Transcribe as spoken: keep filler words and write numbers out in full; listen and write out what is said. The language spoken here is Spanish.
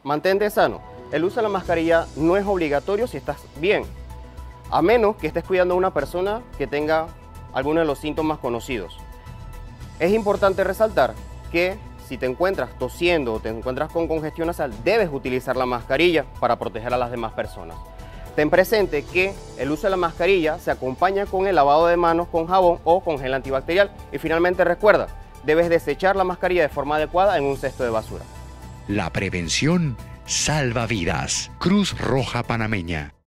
Mantente sano. El uso de la mascarilla no es obligatorio si estás bien, a menos que estés cuidando a una persona que tenga alguno de los síntomas conocidos. Es importante resaltar que si te encuentras tosiendo o te encuentras con congestión nasal, debes utilizar la mascarilla para proteger a las demás personas. Ten presente que el uso de la mascarilla se acompaña con el lavado de manos con jabón o con gel antibacterial. Y finalmente recuerda, debes desechar la mascarilla de forma adecuada en un cesto de basura. La prevención salva vidas. Cruz Roja Panameña.